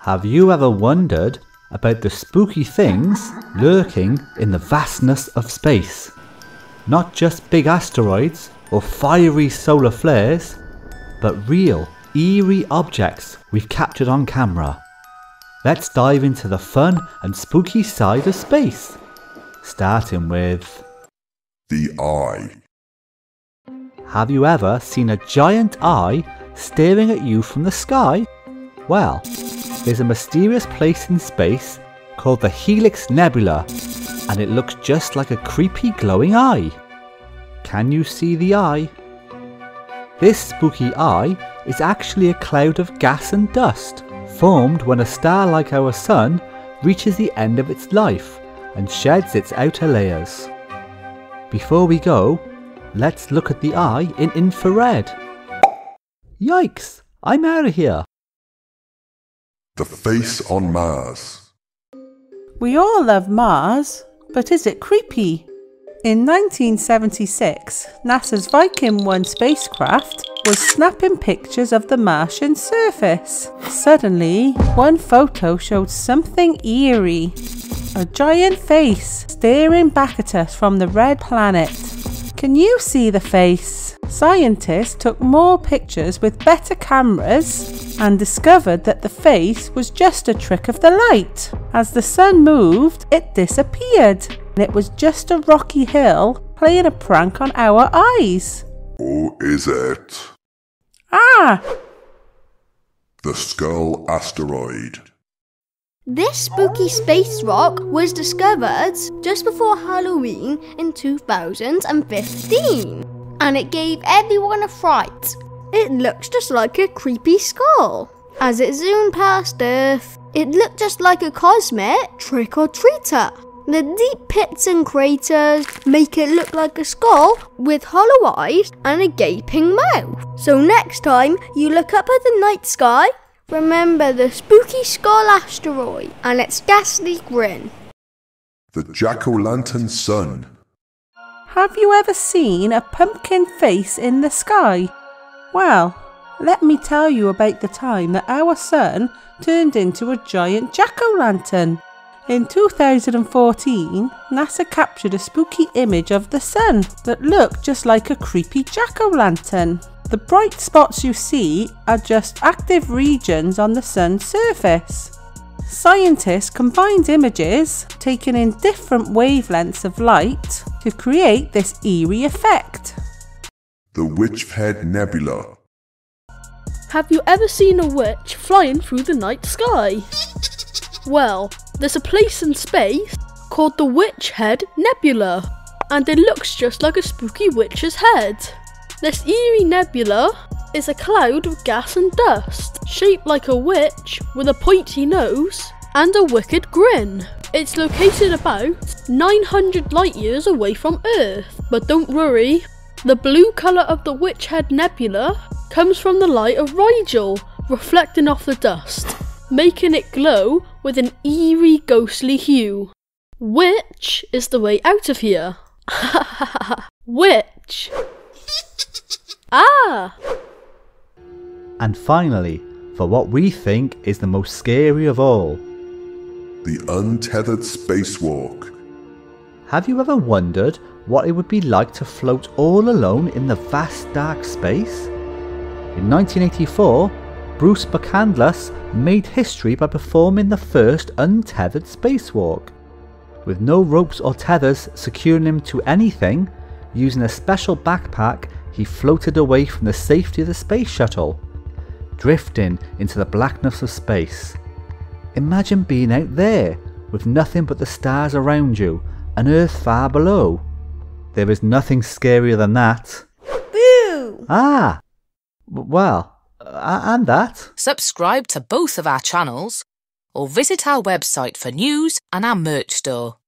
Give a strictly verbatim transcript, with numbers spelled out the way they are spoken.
Have you ever wondered about the spooky things lurking in the vastness of space? Not just big asteroids or fiery solar flares, but real, eerie objects we've captured on camera. Let's dive into the fun and spooky side of space, starting with the eye. Have you ever seen a giant eye staring at you from the sky? Well, there's a mysterious place in space called the Helix Nebula, and it looks just like a creepy glowing eye. Can you see the eye? This spooky eye is actually a cloud of gas and dust, formed when a star like our Sun reaches the end of its life and sheds its outer layers. Before we go, let's look at the eye in infrared. Yikes! I'm out of here! The face on Mars. We all love Mars, but is it creepy? In nineteen seventy-six, NASA's Viking one spacecraft was snapping pictures of the Martian surface. Suddenly, one photo showed something eerie. A giant face staring back at us from the red planet. Can you see the face? Scientists took more pictures with better cameras and discovered that the face was just a trick of the light. As the sun moved, it disappeared. And it was just a rocky hill playing a prank on our eyes. Or is it? Ah! The Skull Asteroid. This spooky space rock was discovered just before Halloween in two thousand fifteen, and it gave everyone a fright. It looks just like a creepy skull. As it zoomed past Earth, it looked just like a cosmic trick-or-treater. The deep pits and craters make it look like a skull with hollow eyes and a gaping mouth. So next time you look up at the night sky, remember the spooky Skull Asteroid and its ghastly grin. The Jacko Lantern Sun. Have you ever seen a pumpkin face in the sky? Well, let me tell you about the time that our sun turned into a giant jack-o'-lantern. In two thousand fourteen, NASA captured a spooky image of the sun that looked just like a creepy jack-o'-lantern. The bright spots you see are just active regions on the sun's surface. Scientists combined images taken in different wavelengths of light to create this eerie effect. The Witchhead Nebula. Have you ever seen a witch flying through the night sky? Well, there's a place in space called the Witchhead Nebula, and it looks just like a spooky witch's head. This eerie nebula is a cloud of gas and dust, shaped like a witch with a pointy nose and a wicked grin. It's located about nine hundred light years away from Earth, but don't worry, the blue colour of the Witchhead Nebula comes from the light of Rigel reflecting off the dust, making it glow with an eerie ghostly hue. Which is the way out of here? Which? Ah! And finally, for what we think is the most scary of all. The untethered spacewalk. Have you ever wondered what it would be like to float all alone in the vast dark space? In nineteen eighty-four, Bruce McCandless made history by performing the first untethered spacewalk. With no ropes or tethers securing him to anything, using a special backpack, he floated away from the safety of the space shuttle, drifting into the blackness of space. Imagine being out there, with nothing but the stars around you, and Earth far below. There is nothing scarier than that. Boo! Ah! Well, uh, and that. Subscribe to both of our channels, or visit our website for news and our merch store.